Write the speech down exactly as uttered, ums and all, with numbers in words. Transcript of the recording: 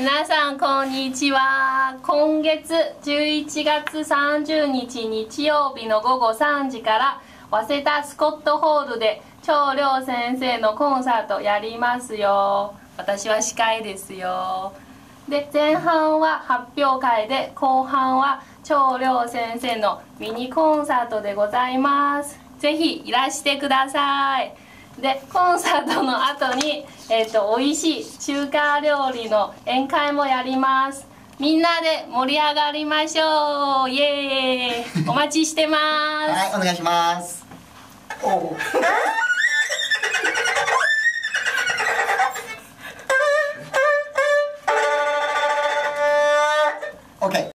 皆さんこんにちは。今月じゅういちがつさんじゅうにち日曜日のごごさんじから早稲田スコットホールで張亮先生のコンサートやりますよ。私は司会ですよ。で、前半は発表会で、後半は張亮先生のミニコンサートでございます。ぜひいらしてください。で、コンサートの後に、えーと、美味しい中華料理の宴会もやります。みんなで盛り上がりましょう。イエーイ。お待ちしてます。 はい、お願いします。おOK。